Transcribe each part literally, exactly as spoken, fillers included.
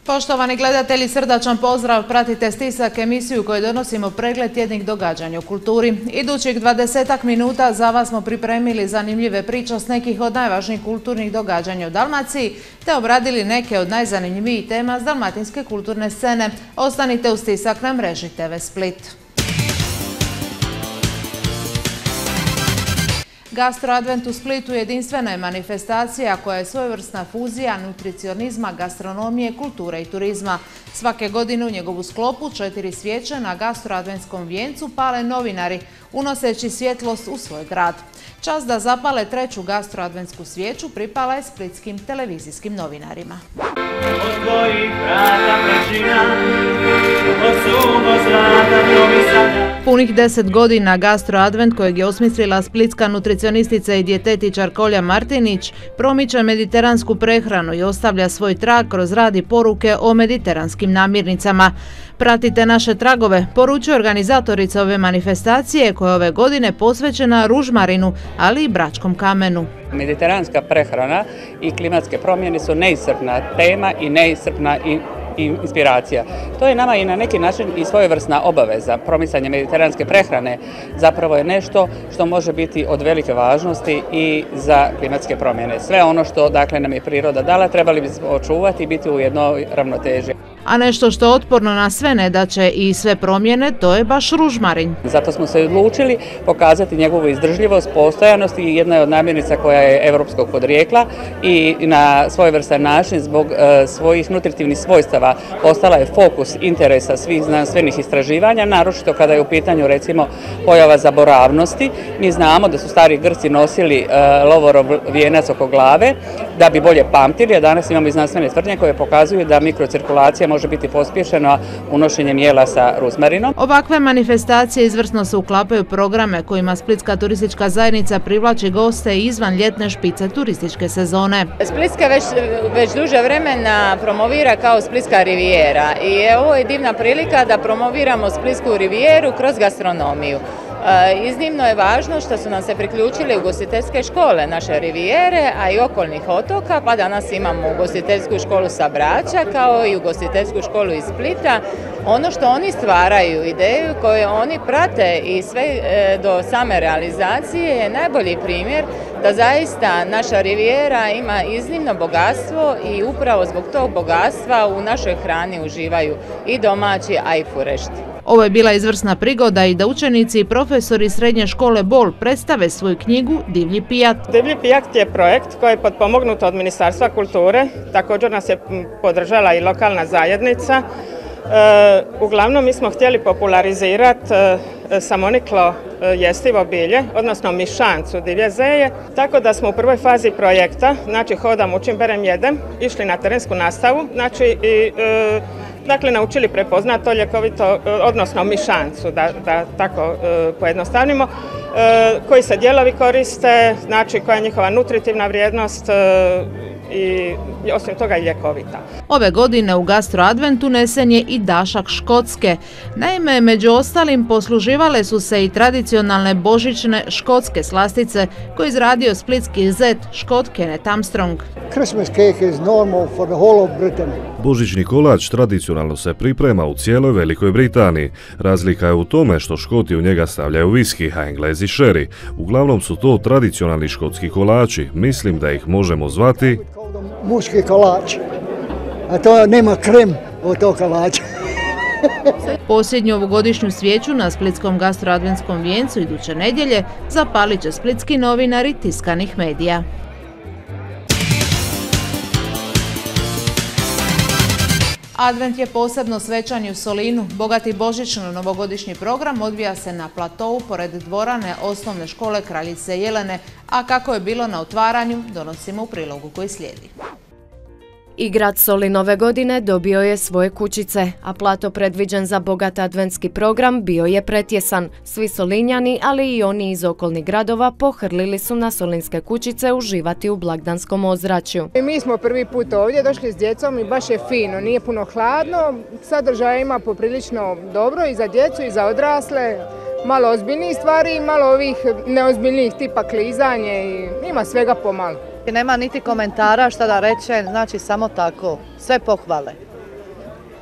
Poštovani gledatelji, srdačan pozdrav, pratite Stisak, emisiju koju donosimo pregled tjednih događanja u kulturi. Idućih dvadesetak minuta za vas smo pripremili zanimljive priče s nekih od najvažnijih kulturnih događanja u Dalmaciji, te obradili neke od najzanimljivijih tema s dalmatinske kulturne scene. Ostanite u Stisak na mreži te ve Split. Gastro Advent u Splitu jedinstvena je manifestacija koja je svojevrsna fuzija nutricionizma, gastronomije, kulture i turizma. Svake godine u njegovu sklopu četiri svijeće na Gastro Adventskom vijencu pale novinari, unoseći svjetlost u svoj grad. Čast da zapale treću Gastro Adventsku svijeću pripala je splitskim televizijskim novinarima. Punih deset godina Gastro Advent, kojeg je osmislila splitska nutricionistica i dijetetičar Kolja Martinić, promiče mediteransku prehranu i ostavlja svoj trag kroz rad i poruke o mediteranskim namirnicama. Pratite naše tragove, poručuje organizatorica ove manifestacije koja je ove godine posvećena ružmarinu, ali i bračkom kamenu. Mediteranska prehrana i klimatske promjene su neiscrpna tema i neiscrpna i inspiracija. To je nama i na neki način i svojevrsna obaveza. Promicanje mediteranske prehrane zapravo je nešto što može biti od velike važnosti i za klimatske promjene. Sve ono što dakle nam je priroda dala trebali bismo očuvati i biti u jednoj ravnoteži. A nešto što je otporno na sve nedaće i sve promjene, to je baš ružmarin. Zato smo se odlučili pokazati njegovu izdržljivost, postojanost i jedna je od namirnica koja je europskog podrijekla i na svojevrstan način zbog e, svojih nutritivnih svojstava postala je fokus interesa svih znanstvenih istraživanja, naročito kada je u pitanju recimo pojava zaboravnosti. Mi znamo da su stari Grci nosili e, lovorov vijenac oko glave da bi bolje pamtili, a danas imamo i znanstvene tvrdnje koje pokazuju da mikrocirkulacija može biti pospješena unošenjem jela sa ruzmarinom. Ovakve manifestacije izvrsno se uklapaju u programe kojima Splitska turistička zajednica privlači goste izvan ljetne špice turističke sezone. Splitska već, već duže vremena promovira kao Splitska rivijera i ovo je divna prilika da promoviramo Splitsku rivijeru kroz gastronomiju. E, iznimno je važno što su nam se priključili ugostiteljske škole naše rivijere, a i okolnih otoka, pa danas imamo ugostiteljsku školu sa Brača kao i ugostiteljsku školu iz Splita. Ono što oni stvaraju, ideju koju oni prate i sve e, do same realizacije je najbolji primjer da zaista naša rivijera ima iznimno bogatstvo i upravo zbog tog bogatstva u našoj hrani uživaju i domaći, a i furešti. Ovo je bila izvrsna prigoda i da učenici i profesori srednje škole Bol predstave svoju knjigu Divlji pijat. Divlji pijat je projekt koji je potpomognut od Ministarstva kulture, također nas je podržala i lokalna zajednica. E, uglavnom mi smo htjeli popularizirati e, samoniklo e, jestivo bilje, odnosno mišancu divlje zeje, tako da smo u prvoj fazi projekta, znači hodam, učim, berem, jedem, išli na terensku nastavu, znači i e, dakle naučili prepoznati to ljekovito, odnosno mišancu, da, da tako e, pojednostavnimo, e, koji se dijelovi koriste, znači koja je njihova nutritivna vrijednost e, i osim toga i ljekovita. Ove godine u Gastro Adventu nesen je i dašak škotske. Naime, među ostalim posluživale su se i tradicionalne božićne škotske slastice koje je izradio splitski zet Škot Kenneth Armstrong. Christmas cake is normal for the whole of Britain. Božićni kolač tradicionalno se priprema u cijeloj Velikoj Britaniji. Razlika je u tome što Škoti u njega stavljaju viski, a Englezi sherry. Uglavnom su to tradicionalni škotski kolači. Mislim da ih možemo zvati muški kolač, a to nema krem od tog kolača. Posljednju ovogodišnju svijeću na Splitskom Gastro Adventskom vijencu iduće nedjelje zapalit će splitski novinari tiskanih medija. Advent je posebno svečani u Solinu. Bogati božićno-novogodišnji program odvija se na platovu pored dvorane osnovne škole Kraljice Jelene, a kako je bilo na otvaranju, donosimo u prilogu koji slijedi. I grad Solin ove godine dobio je svoje kućice, a plato predviđen za bogat adventski program bio je pretjesan. Svi Solinjani, ali i oni iz okolnih gradova, pohrlili su na solinske kućice uživati u blagdanskom ozračju. Mi smo prvi put ovdje došli s djecom i baš je fino, nije puno hladno, sadržaja ima poprilično dobro i za djecu i za odrasle. Malo ozbiljnijih stvari i malo ovih neozbiljnijih tipa klizanje i ima svega pomalo. Nema niti komentara šta da reče, znači samo tako, sve pohvale.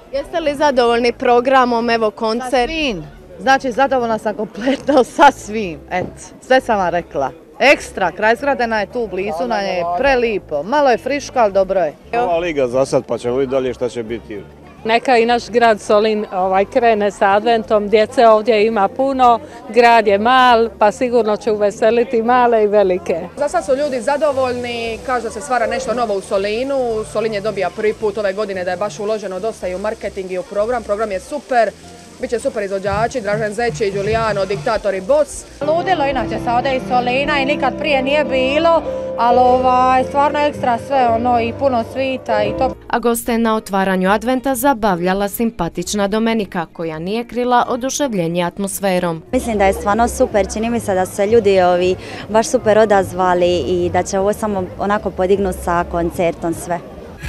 Jeste li zadovoljni programom, evo koncert? Sa svim. Znači zadovoljna sam kompletno sa svim. Eto, sve sam vam rekla. Ekstra, kraj Zgradena je tu blizu, nam je prelipo. Malo je friško, ali dobro je. Ova liga za sad, pa ćemo vidjeti dalje šta će biti. Neka i naš grad Solin ovaj, krene sa adventom, djece ovdje ima puno, grad je mal, pa sigurno će uveseliti male i velike. Za sad su ljudi zadovoljni, kažu da se stvara nešto novo u Solinu. Solin je dobija prvi put ove godine da je baš uloženo dosta i u marketing i u program, program je super. Biće super izvođači, Dražen Zečić, Giuliano, Diktator i Boss. Ludilo inače se ode iz Solina i nikad prije nije bilo, ali ovaj, stvarno ekstra sve ono i puno svita i to. A goste na otvaranju adventa zabavljala simpatična Domenika koja nije krila oduševljenje atmosferom. Mislim da je stvarno super, čini mi se da su se ljudi ovi baš super odazvali i da će ovo samo onako podignuti sa koncertom sve.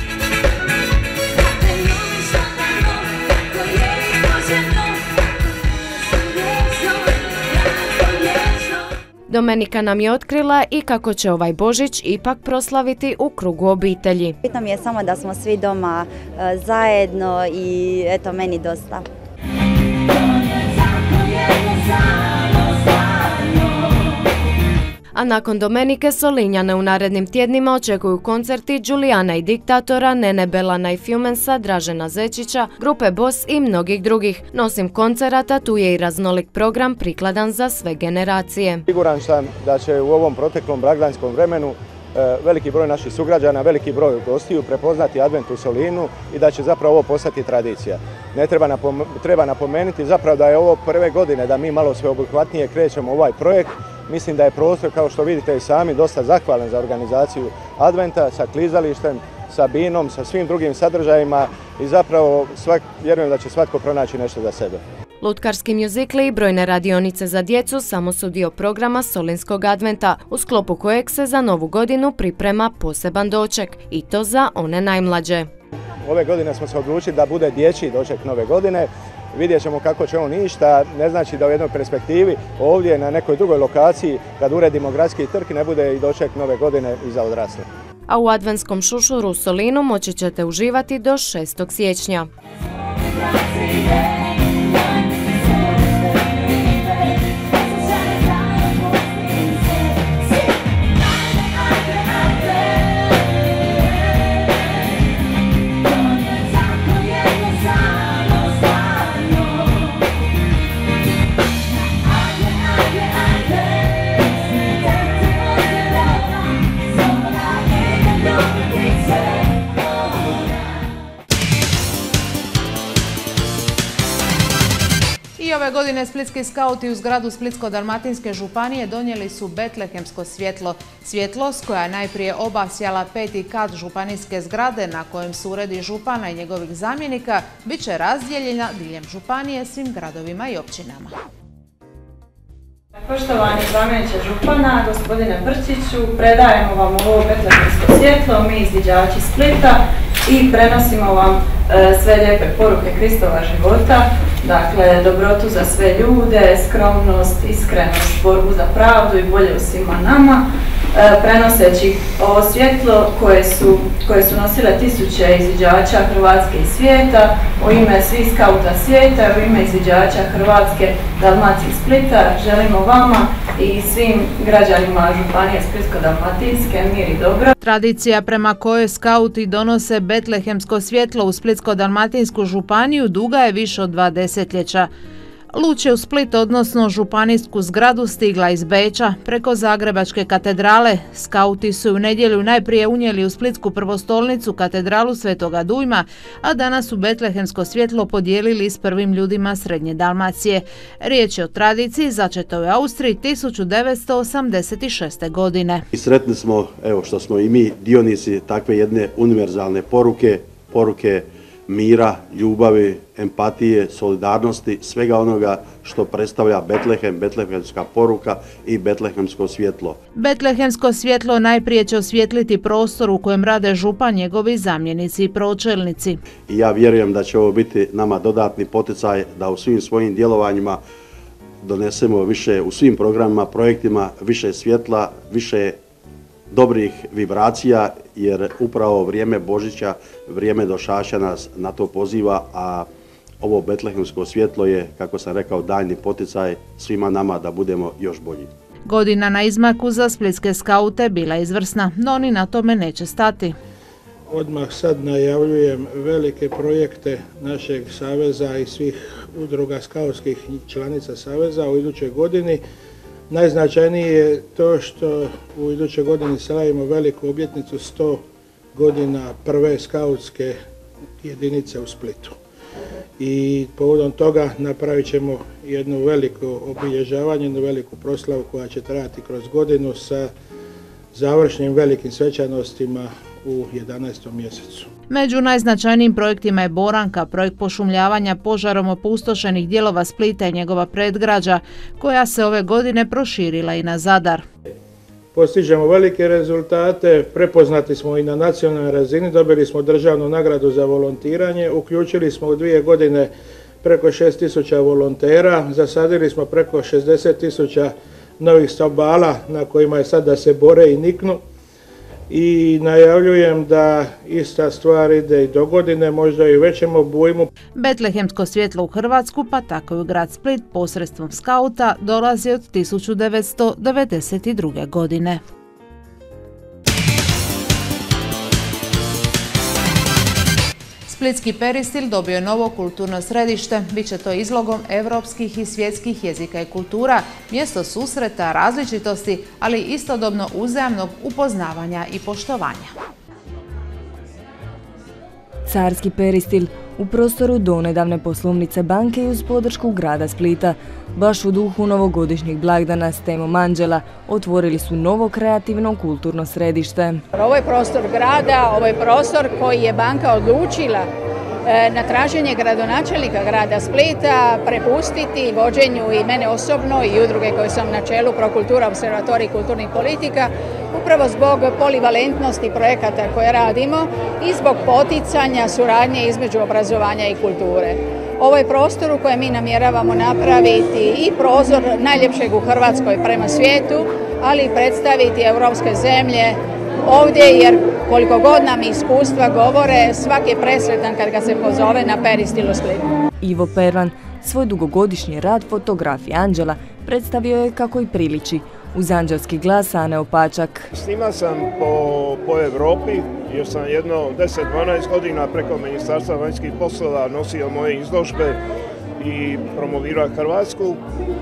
Domenika nam je otkrila i kako će ovaj Božić ipak proslaviti u krugu obitelji. Bitno mi je samo da smo svi doma e, zajedno i eto meni dosta. A nakon Domenike Solinjane u narednim tjednima očekuju koncerti Giuliana i Diktatora, Nene Belana i Fumensa, Dražena Zečića, grupe Boss i mnogih drugih. Nosim koncerata tu je i raznolik program prikladan za sve generacije. Siguran sam da će u ovom proteklom blagdanskom vremenu veliki broj naših sugrađana, veliki broj gostiju prepoznati advent u Solinu i da će zapravo ovo postati tradicija. Ne treba, napom treba napomenuti zapravo da je ovo prve godine da mi malo sveobuhvatnije krećemo ovaj projekt. Mislim da je prostor, kao što vidite i sami, dosta zahvalan za organizaciju adventa sa klizalištem, sa binom, sa svim drugim sadržajima i zapravo svak, vjerujem da će svatko pronaći nešto za sebe. Lutkarski mjuzikli i brojne radionice za djecu samo su dio programa Solinskog adventa, u sklopu kojeg se za novu godinu priprema poseban doček, i to za one najmlađe. Ove godine smo se odlučili da bude dječji doček nove godine. Vidjet ćemo kako će on ići, ne znači da u jednoj perspektivi ovdje na nekoj drugoj lokaciji kad uredimo gradski trg ne bude i doček nove godine i za odrasle. A u adventskom šušuru u Solinu moći ćete uživati do šestog siječnja. I ove godine splitski skauti u zgradu Splitsko-dalmatinske županije donijeli su betlehemsko svjetlo. Svjetlost koja je najprije obasjala peti kat županijske zgrade na kojem su uredi župana i njegovih zamjenika, bit će razdijeljena diljem županije svim gradovima i općinama. Poštovani zamjeniče župana, gospodine Brčiću, predajemo vam ovo betlehemsko svjetlo, mi izviđači Splita, i prenosimo vam e, sve lijepe poruke Kristova života, dakle dobrotu za sve ljude, skromnost, iskrenost, borbu za pravdu i bolje u svima nama, e, prenoseći ovo svjetlo koje su, koje su nosile tisuće izviđača Hrvatske i svijeta, u ime svih skauta svijeta, u ime izviđača Hrvatske, Dalmacije i Splita, želimo vama i svim građanima županije Splitsko-dalmatinske mir i dobro. Tradicija prema kojoj skauti donose betlehemsko svjetlo u Splitsko-dalmatinsku županiju duga je više od dva desetljeća. Luč je u Split, odnosno županijsku zgradu, stigla iz Beča preko Zagrebačke katedrale. Skauti su u nedjelju najprije unijeli u splitsku prvostolnicu katedralu Svetoga Dujma, a danas su betlehemsko svjetlo podijelili s prvim ljudima Srednje Dalmacije. Riječ je o tradiciji začetoj u Austriji tisuću devetsto osamdeset šeste. godine. I sretni smo, evo, što smo i mi dionici takve jedne univerzalne poruke, poruke mira, ljubavi, empatije, solidarnosti, svega onoga što predstavlja Betlehem, betlehemska poruka i betlehemsko svjetlo. Betlehemsko svjetlo najprije će osvijetliti prostor u kojem rade župan, njegovi zamjenici i pročelnici. I ja vjerujem da će ovo biti nama dodatni poticaj da u svim svojim djelovanjima donesemo više, u svim programima, projektima, više svjetla, više dobrih vibracija, jer upravo vrijeme Božića, vrijeme došaša nas na to poziva, a ovo betlehemsko svjetlo je, kako sam rekao, daljni poticaj svima nama da budemo još bolji. Godina na izmaku za splitske skaute bila je izvrsna, no ni na tome neće stati. Odmah sad najavljujem velike projekte našeg saveza i svih udruga skautskih članica saveza u idućoj godini. Najznačajnije je to što u idućoj godini slavimo veliku obljetnicu sto godina prve skautske jedinice u Splitu. I povodom toga napravit ćemo jedno veliko obilježavanje, jednu veliku proslavu koja će trajati kroz godinu sa završnim velikim svečanostima u jedanaestom mjesecu. Među najznačajnijim projektima je Boranka, projekt pošumljavanja požarom opustošenih dijelova Splita i njegova predgrađa, koja se ove godine proširila i na Zadar. Postižemo velike rezultate, prepoznati smo i na nacionalnoj razini, dobili smo državnu nagradu za volontiranje, uključili smo u dvije godine preko šest tisuća volontera, zasadili smo preko šezdeset tisuća novih stabala na kojima je sad da se bore i niknu. I najavljujem da ista stvar ide i do godine, možda i u većem obujmu. Betlehemsko svjetlo u Hrvatsku, pa tako i u grad Split posredstvom skauta dolazi od tisuću devetsto devedeset druge. godine. Splitski Peristil dobio je novo kulturno središte. Biće to izlogom evropskih i svjetskih jezika i kultura, mjesto susreta, različitosti, ali istodobno uzajamnog upoznavanja i poštovanja. Carski Peristil u prostoru donedavne poslovnice banke i uz podršku grada Splita, baš u duhu novogodišnjih blagdana s temom Anđela, otvorili su novo kreativno kulturno središte. Ovo je prostor grada, ovo je prostor koji je banka odlučila na traženje gradonačelnika grada Splita prepustiti vođenju i mene osobno i udruge koje sam na čelu Prokultura, Observatorij kulturnih politika, upravo zbog polivalentnosti projekata koje radimo i zbog poticanja suradnje između obrazovanja i kulture. Ovo je prostor u kojem mi namjeravamo napraviti i prozor najljepšeg u Hrvatskoj prema svijetu, ali i predstaviti europske zemlje ovdje, jer koliko god nam iskustva govore, svaki je presretan kad ga se pozove na Peristil u Splitu. Ivo Pervan svoj dugogodišnji rad fotografije Anđela predstavio je kako i priliči, uz anđelski glas Ane Opačak. Snima sam po, po Europi, jer sam jedno deset dvanaest godina preko Ministarstva vanjskih poslova nosio moje izložbe i promovirao Hrvatsku.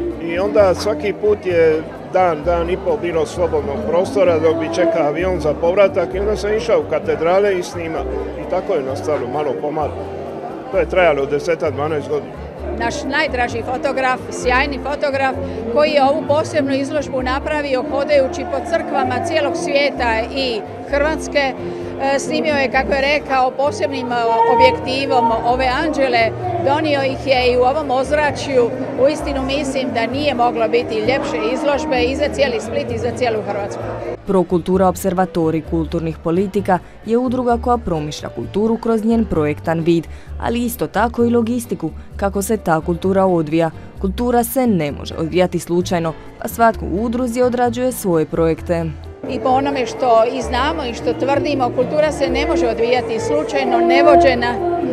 I onda svaki put je dan, dan i pol bilo slobodnog prostora dok bi čekao avion za povratak i onda sam išao u katedrale i snima. I tako je nastalo malo pomalo. To je trajalo deset dvanaest godina. Naš najdraži fotograf, sjajni fotograf, koji je ovu posebnu izložbu napravio hodajući po crkvama cijelog svijeta i Hrvatske. Snimio je, kako je rekao, posebnim objektivom ove anđele, donio ih je i u ovom ozračju. Uistinu mislim da nije moglo biti ljepše izložbe i za cijeli Split i za cijelu Hrvatsku. Prokultura Observatorij kulturnih politika je udruga koja promišlja kulturu kroz njen projektan vid, ali isto tako i logistiku, kako se ta kultura odvija. Kultura se ne može odvijati slučajno, pa svatko u udruzi odrađuje svoje projekte. I po onome što i znamo i što tvrdimo, kultura se ne može odvijati slučajno, nevođena,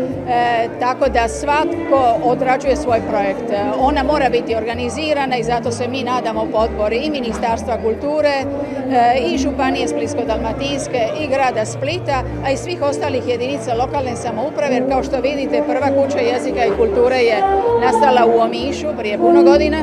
e, tako da svatko odrađuje svoj projekt. Ona mora biti organizirana i zato se mi nadamo potpori i Ministarstva kulture, e, i Županije Splitsko-dalmatinske i grada Splita, a i svih ostalih jedinica lokalne samouprave, jer kao što vidite prva kuća jezika i kulture je nastala u Omišu prije puno godina.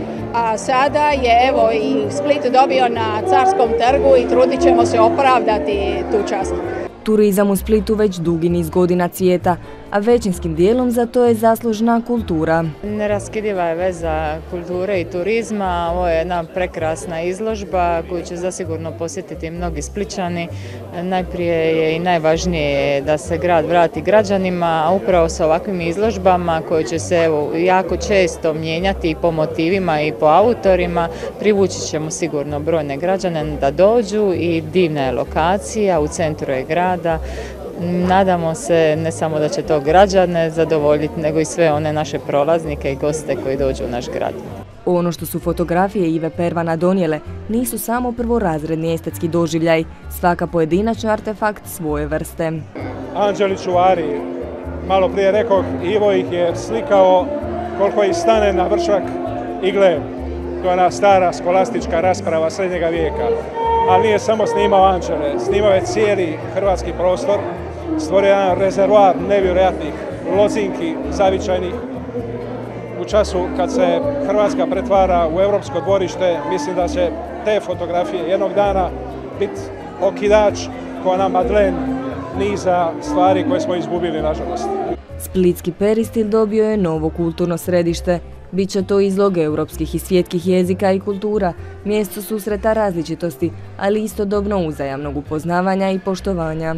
A sada je evo i Split dobio na Carskom trgu i trudit ćemo se opravdati tu čast. Turizam u Splitu već dugi niz godina cvijeta, a većinskim dijelom za to je zaslužna kultura. Neraskidiva je veza kulture i turizma. Ovo je jedna prekrasna izložba koju će zasigurno posjetiti mnogi Splićani. Najprije je i najvažnije da se grad vrati građanima, a upravo sa ovakvim izložbama koje će se evo, jako često mijenjati i po motivima i po autorima, privući ćemo sigurno brojne građane da dođu i divna je lokacija, u centru je grada. Nadamo se ne samo da će to građane zadovoljiti, nego i sve one naše prolaznike i goste koji dođu u naš grad. Ono što su fotografije Ive Pervana donijele nisu samo prvorazredni estetski doživljaj, svaka pojedinačni artefakt svoje vrste. Anđeli čuvari, malo prije rekao, Ivo ih je slikao koliko ih stane na vršak igle. To je ona stara skolastička rasprava srednjega vijeka. Ali nije samo snimao anđele, snimao je cijeli hrvatski prostor, stvorio jedan rezervoar nevjerojatnih lozinki zavičajnih. U času kad se Hrvatska pretvara u europsko dvorište, mislim da će te fotografije jednog dana biti okidač ko na Madlen niza stvari koje smo izgubili, nažalost. Splitski peristil dobio je novo kulturno središte. Biće to izlog europskih i svjetskih jezika i kultura, mjesto susreta različitosti, ali istodobno uzajamnog upoznavanja i poštovanja.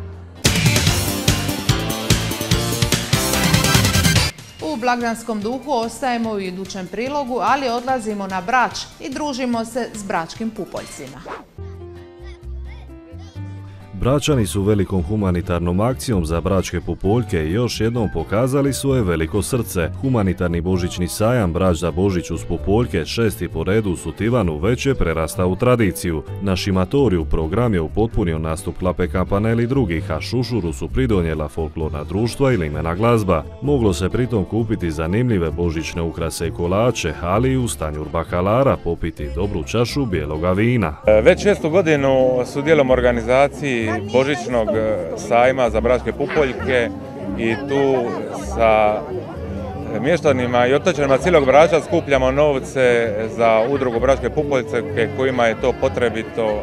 U blagdanskom duhu ostajemo u idućem prilogu, ali odlazimo na Brač i družimo se s bračkim pupoljcima. Bračani su velikom humanitarnom akcijom za bračke pupoljke još jednom pokazali svoje veliko srce. Humanitarni božićni sajam Brač za Božić uz pupoljke, šesti po redu u Sutivanu, već je prerastao u tradiciju. Na Šimatoriju program je upotpunio nastup Klape Kampanel i drugih, a Šušuru su pridonijela folklorna društva i limena glazba. Moglo se pritom kupiti zanimljive božićne ukrase i kolače, ali i uz tanjur bakalara popiti dobru čašu bijeloga vina. Već šestu godinu sudjelujem u organizaciji božićnog sajma za bračke pupoljke i tu sa mještanima i otočanima cijelog Brača skupljamo novce za udrugu Bračke pupoljke kojima je to potrebito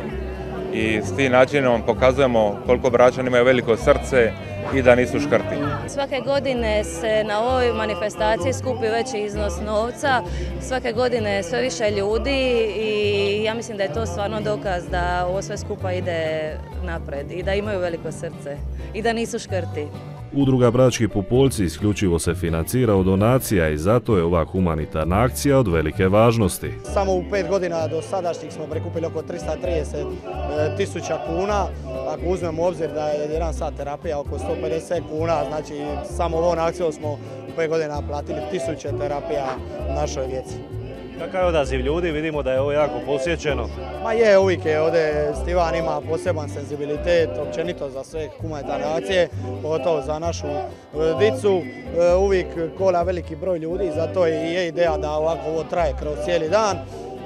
i s tim načinom pokazujemo koliko Bračani imaju veliko srce i da nisu škrti. Svake godine se na ovoj manifestaciji skupi veći iznos novca, svake godine sve više ljudi i ja mislim da je to stvarno dokaz da ovo sve skupa ide napred i da imaju veliko srce i da nisu škrti. Udruga Brački pupoljci isključivo se financira od donacija i zato je ova humanitarna akcija od velike važnosti. Samo u pet godina do sadašnjih smo prikupili oko tristo trideset tisuća kuna. Ako uzmemo u obzir da je jedan sat terapija oko sto pedeset kuna, znači samo ovom akcijom smo u pet godina platili tisuće terapija našoj djeci. Kakav je odaziv ljudi? Vidimo da je ovo jako posjećeno. Ma je, uvijek je ovdje Stivan ima poseban senzibilitet, općenito za sve humanitarne akcije, pogotovo za našu dicu. Uvijek kola veliki broj ljudi, zato je ideja da ovako ovo traje kroz cijeli dan.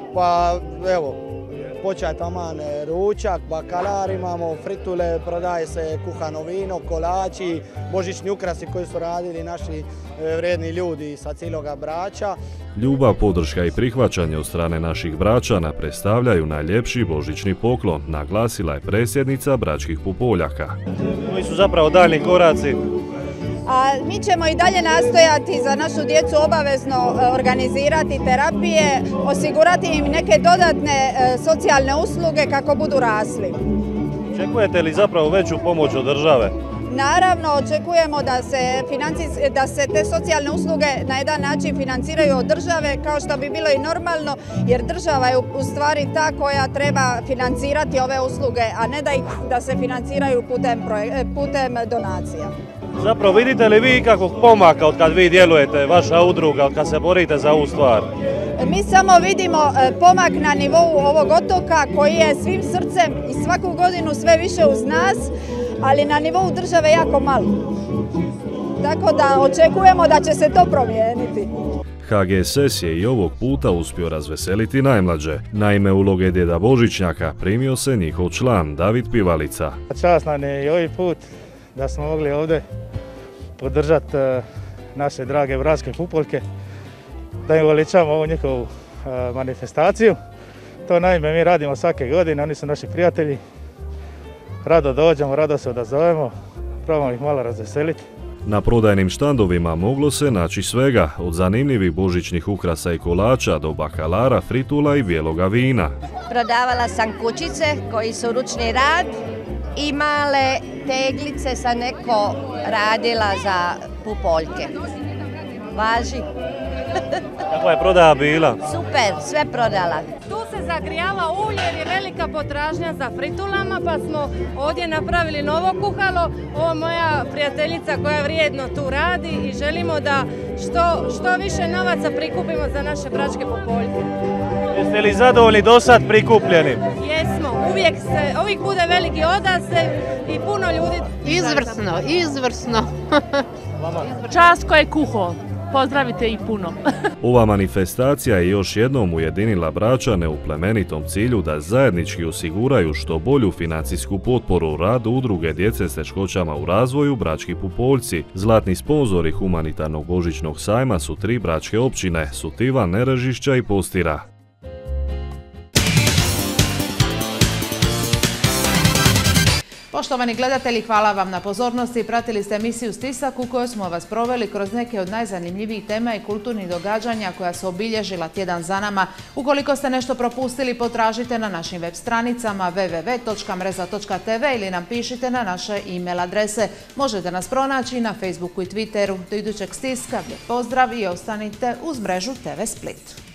Pa evo, počeo je taman ručak, bakalar imamo, fritule, prodaje se kuhano vino, kolači, božićni ukrasi koji su radili naši vrijedni ljudi sa cijeloga Brača. Ljubav, podrška i prihvaćanje od strane naših Bračana predstavljaju najljepši božićni poklon, naglasila je predsjednica Bračkih pupoljaka. Koji su zapravo daljni koraci? A mi ćemo i dalje nastojati za našu djecu obavezno organizirati terapije, osigurati im neke dodatne socijalne usluge kako budu rasli. Očekujete li zapravo veću pomoć od države? Naravno, očekujemo da se, da se te socijalne usluge na jedan način financiraju od države, kao što bi bilo i normalno, jer država je u stvari ta koja treba financirati ove usluge, a ne da, ih, da se financiraju putem, putem donacija. Zapravo vidite li vi kakvog pomaka od kad vi djelujete, vaša udruga, od kad se borite za ovu stvar? Mi samo vidimo pomak na nivou ovog otoka koji je svim srcem i svaku godinu sve više uz nas, ali na nivou države jako malo. Tako da očekujemo da će se to promijeniti. H G S S je i ovog puta uspio razveseliti najmlađe. Naime, uloge djeda Božićnjaka primio se njihov član David Pivalica. Čast nam je i ovaj put da smo mogli ovdje podržati naše drage bračke pupoljke, da im veličamo ovu njihovu manifestaciju. To naime mi radimo svake godine, oni su naši prijatelji. Rado dođemo, rado se odazovemo, probamo ih malo razveseliti. Na prodajnim štandovima moglo se naći svega, od zanimljivih božićnih ukrasa i kolača do bakalara, fritula i bijeloga vina. Prodavala sam kućice koji su ručni rad i male teglice sam neko radila za pupoljke. Važi. Kakva je prodaja bila? Super, sve prodala. Tu se zagrijava ulje jer je velika potražnja za fritulama, pa smo ovdje napravili novo kuhalo. Ovo je moja prijateljica koja vrijedno tu radi i želimo da što, što više novaca prikupimo za naše bračke pupoljke. Jeste li zadovoljni do sad prikupljenim? Jesmo, uvijek, se, uvijek bude veliki odaziv i puno ljudi... Izvrsno, izvrsno. Čast ko je kuho. Pozdravite i puno. Ova manifestacija je još jednom ujedinila Bračane u plemenitom cilju da zajednički osiguraju što bolju financijsku potporu radu udruge djece s teškoćama u razvoju Brački Pupoljci. Zlatni sponzori humanitarnog božićnog sajma su tri bračke općine, Sutiva, Nerežišća i Postira. Poštovani gledatelji, hvala vam na pozornosti. Pratili ste emisiju Stisak u kojoj smo vas proveli kroz neke od najzanimljivijih tema i kulturnih događanja koja su obilježila tjedan za nama. Ukoliko ste nešto propustili, potražite na našim web stranicama w w w točka mreza točka t v ili nam pišite na naše e-mail adrese. Možete nas pronaći na Facebooku i Twitteru. Do idućeg Stiska, lijep pozdrav i ostanite uz mrežu T V Split.